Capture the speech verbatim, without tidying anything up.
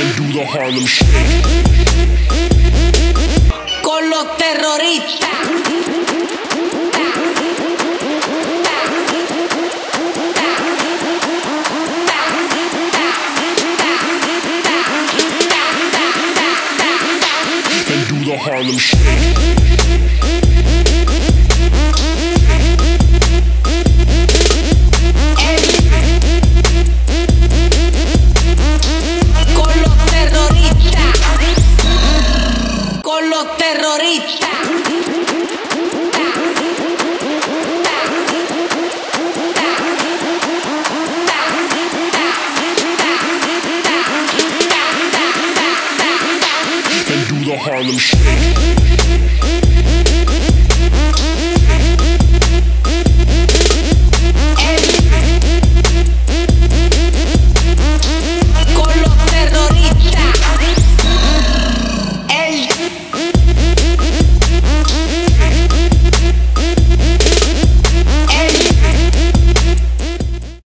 and do the Harlem Shake. Con los terroristas. And do the Harlem Shake. Los terroristas. And do the Harlem Shake.